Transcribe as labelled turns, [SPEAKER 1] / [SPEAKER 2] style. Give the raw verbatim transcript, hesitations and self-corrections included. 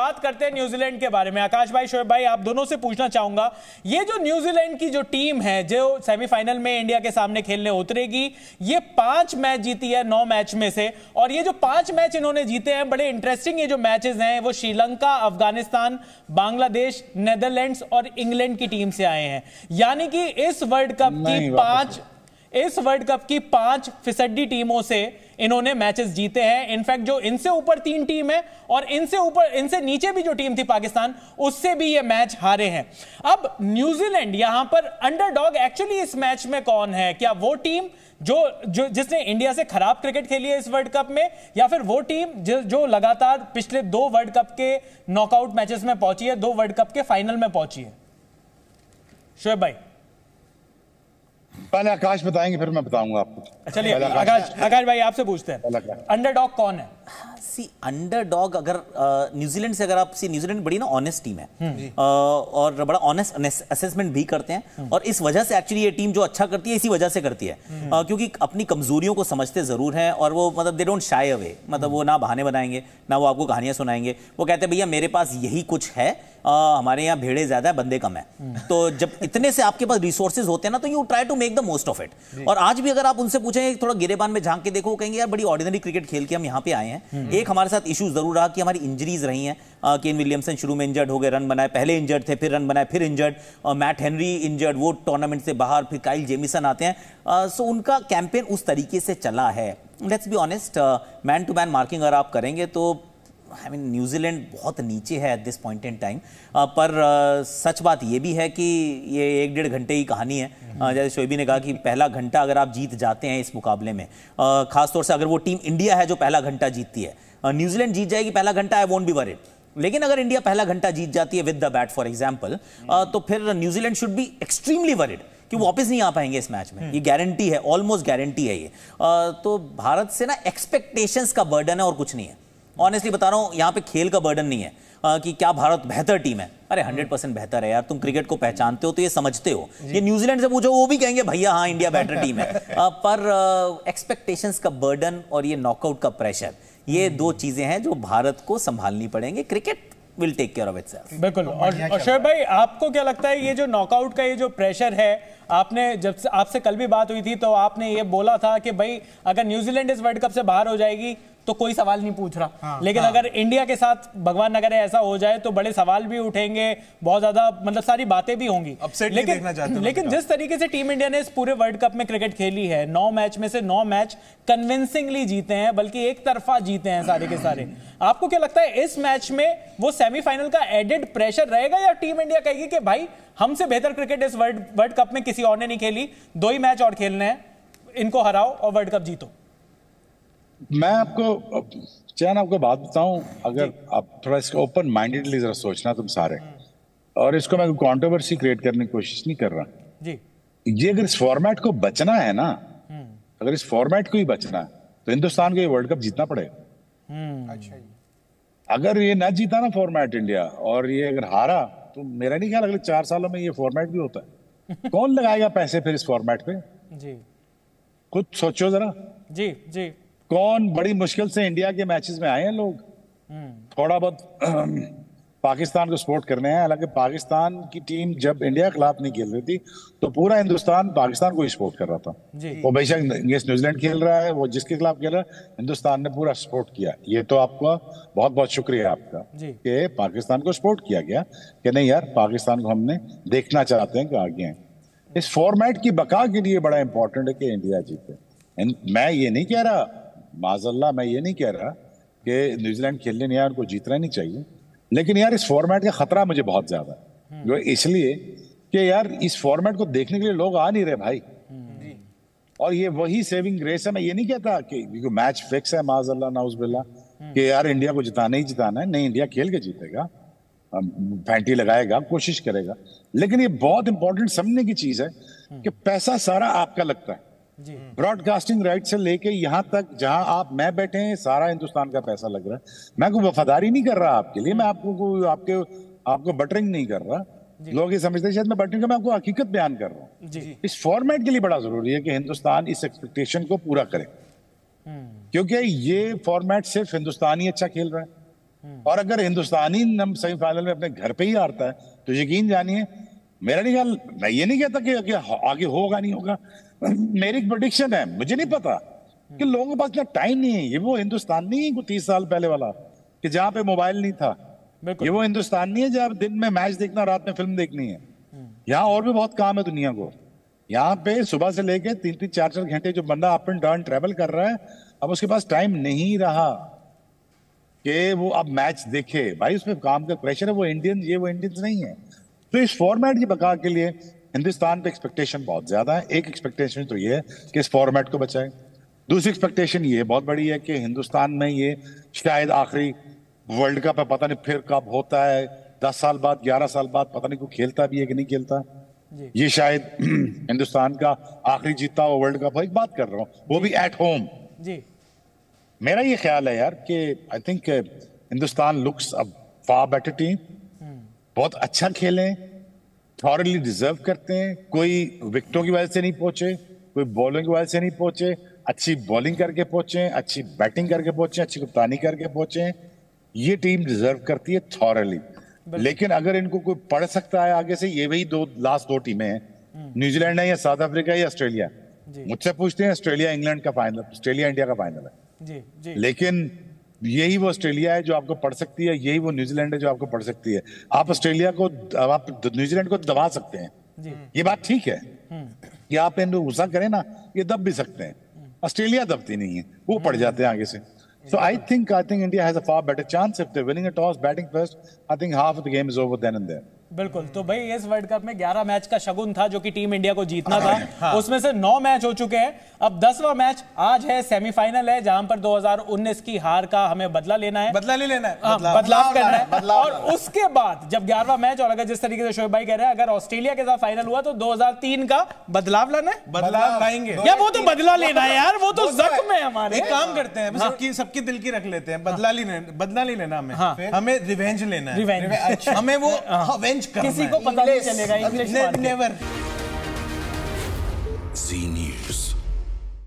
[SPEAKER 1] बात करते हैं न्यूजीलैंड के बारे में। आकाश भाई, शोएब भाई, आप दोनों से पूछना चाहूंगा, ये जो न्यूजीलैंड की जो टीम है जो सेमीफाइनल में इंडिया के सामने खेलने उतरेगी, ये पांच मैच जीती है नौ मैच में से, और ये जो पांच मैच इन्होंने जीते हैं बड़े इंटरेस्टिंग ये जो मैचेस हैं वो श्रीलंका, अफगानिस्तान, बांग्लादेश, नेदरलैंड्स और इंग्लैंड की टीम से आए हैं। यानी कि इस वर्ल्ड कप की पांच इस वर्ल्ड कप की पांच फिसड्डी टीमों से इन्होंने मैचेस जीते हैं। इनफैक्ट जो इनसे ऊपर तीन टीम है और इनसे ऊपर इनसे नीचे भी जो टीम थी पाकिस्तान, उससे भी ये मैच हारे हैं। अब न्यूजीलैंड यहां पर अंडरडॉग एक्चुअली इस मैच में कौन है? क्या वो टीम जो जो जिसने इंडिया से खराब क्रिकेट खेली है इस वर्ल्ड कप में, या फिर वो टीम जो, जो लगातार पिछले दो वर्ल्ड कप के नॉकआउट मैचेस में पहुंची है, दो वर्ल्ड कप के फाइनल में पहुंची है? शोएब भाई
[SPEAKER 2] पहले आकाश बताएंगे फिर मैं बताऊंगा आपको।
[SPEAKER 1] चलिए आकाश आकाश भाई आपसे पूछते हैं, अंडरडॉग कौन है?
[SPEAKER 3] सी अंडरडॉग अगर न्यूजीलैंड से अगर आप सी न्यूजीलैंड बड़ी ना ऑनेस्ट टीम है uh, और बड़ा ऑनेस्ट असेसमेंट भी करते हैं, और इस वजह से एक्चुअली ये टीम जो अच्छा करती है इसी वजह से करती है uh, क्योंकि अपनी कमजोरियों को समझते जरूर हैं, और वो मतलब दे डोंट शाई अवे, मतलब वो ना बहाने बनाएंगे ना वो आपको कहानियां सुनाएंगे। वो कहते हैं भैया मेरे पास यही कुछ है, uh, हमारे यहाँ भेड़े ज्यादा है बंदे कम है। तो जब इतने से आपके पास रिसोर्सेज होते हैं ना, तो you try to make the most of it. और आज भी अगर आप उनसे पूछें थोड़ा गिरेबान में झांक के देखो, वो कहेंगे यार बड़ी ऑर्डिनरी क्रिकेट खेल के हम यहाँ पे आए हैं। एक हमारे साथ इशू जरूर रहा कि हमारी इंजरीज रही हैं, केन विलियमसन शुरू में इंजर्ड हो गए, रन बनाए, पहले इंजर्ड थे फिर रन बनाए, फिर इंजर्ड, मैट हेनरी इंजर्ड, वो टूर्नामेंट से बाहर, फिर काइल जेमिसन आते हैं। सो उनका कैंपेन उस तरीके से चला है। Let's be honest, man to man marking अगर आप करेंगे तो आई मीन न्यूजीलैंड बहुत नीचे है at this point in time. पर uh, सच बात ये भी है कि ये एक डेढ़ घंटे की कहानी है। uh, जैसे शोएबी ने कहा कि पहला घंटा अगर आप जीत जाते हैं इस मुकाबले में, uh, खासतौर से अगर वो टीम इंडिया है जो पहला घंटा जीतती है, न्यूजीलैंड जीत जाएगी पहला घंटा, आई वोंट बी वरीड। लेकिन अगर इंडिया पहला घंटा जीत जाती है with the bat for example, तो फिर New Zealand should be extremely worried कि वो वापस नहीं आ पाएंगे इस मैच में। ये गारंटी है, ऑलमोस्ट गारंटी है ये। uh, तो भारत से ना एक्सपेक्टेशंस का बर्डन है और कुछ नहीं है। ऑनेस्टली बता रहा हूं, यहां पे खेल का बर्डन नहीं है आ, कि क्या भारत बेहतर टीम है। अरे हंड्रेड परसेंट बेहतर है यार, तुम क्रिकेट को पहचानते हो तो ये समझते हो। ये न्यूजीलैंड से पूछो वो भी कहेंगे भैया हाँ इंडिया बेटर टीम है। आ, पर एक्सपेक्टेशंस का बर्डन और ये नॉकआउट का प्रेशर, ये दो चीजें हैं जो भारत को संभालनी पड़ेंगे। Cricket will take care of itself.
[SPEAKER 1] बिल्कुल। और शोएब भाई आपको क्या लगता है ये जो नॉकआउट का ये जो प्रेशर है, आपने जब से आपसे कल भी बात हुई थी तो आपने ये बोला था कि भाई अगर न्यूजीलैंड इस वर्ल्ड कप से बाहर हो जाएगी तो कोई सवाल नहीं पूछ रहा, हाँ, लेकिन हाँ। अगर इंडिया के साथ भगवान न करे ऐसा हो जाए तो बड़े सवाल भी उठेंगे, बहुत ज्यादा मतलब सारी बातें भी होंगी। लेकिन लेकिन जिस तरीके से टीम इंडिया ने इस पूरे वर्ल्ड कप में क्रिकेट खेली है, नौ मैच में से नौ मैच कन्विंसिंगली जीते हैं, बल्कि एक तरफा जीते हैं सारे के सारे। आपको क्या लगता है इस मैच में वो सेमीफाइनल का एडेड प्रेशर रहेगा, या टीम इंडिया कहेगी कि भाई हमसे बेहतर क्रिकेट इस वर्ल्ड वर्ल्ड कप में किसी और ने नहीं खेली, दो ही मैच और खेलने हैं, इनको हराओ और वर्ल्ड कप जीतो?
[SPEAKER 2] मैं आपको चैन आपको बात बताऊं, अगर आप थोड़ा इसका ओपन माइंडेडली जरा सोचना तुम सारे, और इसको मैं कंट्रोवर्सी क्रिएट करने की कोशिश नहीं कर रहा जी। ये अगर इस फॉर्मेट को बचना है ना, अगर इस फॉर्मेट को ही बचना है तो हिंदुस्तान को ये वर्ल्ड कप जीतना पड़ेगा। अच्छा, अगर ये ना जीता ना फॉर्मेट इंडिया, और ये अगर हारा, तो मेरा नहीं ख्याल अगले चार सालों में ये फॉर्मेट भी होता है। कौन लगाएगा पैसे फिर इस फॉर्मेट पे जी? खुद सोचो जरा
[SPEAKER 1] जी जी।
[SPEAKER 2] कौन बड़ी मुश्किल से इंडिया के मैचेस में आए हैं लोग, थोड़ा बहुत पाकिस्तान को सपोर्ट करने हैं। हालांकि पाकिस्तान की टीम जब इंडिया के खिलाफ नहीं खेल रही थी तो पूरा हिंदुस्तान पाकिस्तान को ही सपोर्ट कर रहा था। वो बेशक न्यूजीलैंड खेल रहा है, वो जिसके खिलाफ खेल रहा है, हिंदुस्तान ने पूरा सपोर्ट किया। ये तो आपका बहुत बहुत शुक्रिया आपका कि पाकिस्तान को सपोर्ट किया गया कि नहीं यार पाकिस्तान को हमने देखना चाहते हैं कि आगे हैं। इस फॉर्मेट की बका के लिए बड़ा इंपॉर्टेंट है कि इंडिया जीते। मैं ये नहीं कह रहा, माज़अल्लाह मैं ये नहीं कह रहा कि न्यूजीलैंड खेलने नहीं आया, उनको जीतना नहीं चाहिए, लेकिन यार इस फॉर्मेट का खतरा मुझे बहुत ज्यादा है। जो इसलिए कि यार इस फॉर्मेट को देखने के लिए लोग आ नहीं रहे भाई, और ये वही सेविंग ग्रेस है। मैं ये नहीं कहता कि मैच फिक्स है माज़अल्लाह नाउज़ुबिल्लाह कि यार इंडिया को जिताना ही जिताना है, नहीं, इंडिया खेल के जीतेगा, पैंटी लगाएगा, कोशिश करेगा। लेकिन ये बहुत इंपॉर्टेंट समझने की चीज है कि पैसा सारा आपका लगता है, ब्रॉडकास्टिंग राइट से लेके यहां तक जहां आप मैं बैठे हैं, सारा हिंदुस्तान का पैसा लग रहा है। मैं कोई वफादारी नहीं कर रहा आपके लिए, मैं आपको कोई आपके आपको बटरिंग नहीं कर रहा। लोग ये समझते हैं शायद मैं बटरिंग का, मैं आपको हकीकत बयान कर रहा हूँ। इस फॉर्मेट के लिए बड़ा जरूरी है कि हिंदुस्तान इस एक्सपेक्टेशन को पूरा करे, क्योंकि ये फॉर्मेट सिर्फ हिंदुस्तान ही अच्छा खेल रहा है। और अगर हिंदुस्तानी सेमीफाइनल में अपने घर पे ही हारता है तो यकीन जानिए, मेरा नहीं ख्याल, मैं ये नहीं कहता कि आगे, आगे होगा नहीं होगा, मेरी प्रेडिक्शन है, मुझे नहीं पता कि लोगों के पास इतना टाइम नहीं है। ये वो हिंदुस्तान नहीं है तीस साल पहले वाला कि जहां पे मोबाइल नहीं था। ये वो हिंदुस्तान नहीं है जहां दिन में मैच देखना, रात में फिल्म देखनी है। यहाँ और भी बहुत काम है दुनिया को। यहाँ पे सुबह से लेके तीन तीन चार चार घंटे जो बंदा अप एंड डाउन ट्रेवल कर रहा है, अब उसके पास टाइम नहीं रहा कि वो अब मैच देखे। भाई उसमें काम का प्रेशर है, वो इंडियन ये वो इंडियंस नहीं है। तो इस फॉर्मेट की बका के लिए हिंदुस्तान पे एक्सपेक्टेशन बहुत ज्यादा है। एक एक्सपेक्टेशन तो ये है कि इस फॉर्मेट को बचाए। दूसरी एक्सपेक्टेशन ये बहुत बड़ी है कि हिंदुस्तान में ये शायद आखिरी वर्ल्ड कप है, पता नहीं फिर कब होता है, दस साल बाद ग्यारह साल बाद, पता नहीं कोई खेलता भी है कि नहीं खेलता। ये शायद हिंदुस्तान का आखिरी जीता हुआ वर्ल्ड कप है। एक बात कर रहा हूँ, वो भी एट होम।
[SPEAKER 1] जी
[SPEAKER 2] मेरा ये ख्याल है यार कि I think Hindustan looks a far better team. बहुत अच्छा खेले, थॉरली डिजर्व करते हैं। कोई विकेटों की वजह से नहीं पहुंचे, कोई बॉलिंग की वजह से नहीं पहुंचे, अच्छी बॉलिंग करके पहुंचे, अच्छी बैटिंग करके पहुंचे, अच्छी कप्तानी करके पहुंचे। ये टीम डिजर्व करती है थॉरली। लेकिन अगर इनको कोई पढ़ सकता है आगे से, ये वही दो लास्ट दो टीमें हैं, न्यूजीलैंड है या साउथ अफ्रीका या ऑस्ट्रेलिया। मुझसे पूछते हैं ऑस्ट्रेलिया इंग्लैंड का फाइनल, ऑस्ट्रेलिया इंडिया का फाइनल है। जी, जी। लेकिन यही वो ऑस्ट्रेलिया है जो आपको पढ़ सकती है, यही वो न्यूजीलैंड है जो आपको पढ़ सकती है। आप ऑस्ट्रेलिया को, आप न्यूजीलैंड को दबा सकते हैं, ये बात ठीक है कि आप इनको गुस्सा करें ना, ये दब भी सकते हैं। ऑस्ट्रेलिया दबती नहीं है, वो पड़ जाते हैं आगे से। So I think I think India has a far better chance if they're winning a toss, batting first. I think half of the game is over then and there.
[SPEAKER 1] बिल्कुल। तो भाई इस वर्ल्ड कप में ग्यारह match का शगुन था जो कि टीम इंडिया को जीतना था। हाँ। उसमें से नौ मैच हो चुके हैं। अब दसवां मैच आज है, सेमीफाइनल है, जहां पर दो हज़ार उन्नीस की हार का हमें बदला लेना है,
[SPEAKER 4] बदला नहीं लेना है,
[SPEAKER 1] बदलाव, बदलाव करना है। बदलाव और उसके बाद जब ग्यारहवां मैच, और अगर जिस तरीके से शोएब भाई कह रहे हैं अगर ऑस्ट्रेलिया के साथ फाइनल हुआ तो दो हज़ार तीन का बदलाव लाना है,
[SPEAKER 4] बदलाव लाएंगे
[SPEAKER 1] यार। वो तो बदला लेना है यार, वो तो जख्म है हमारे।
[SPEAKER 4] एक काम करते हैं, सबकी सबकी दिल की रख लेते हैं। बदला नहीं बदला नहीं लेना हमें, हमें रिवेंज लेना है। रिवेंज हमें वो अवेंज करना है।
[SPEAKER 1] किसी को पता नहीं चलेगा इंग्लिश
[SPEAKER 4] नेवर।
[SPEAKER 5] Zee News.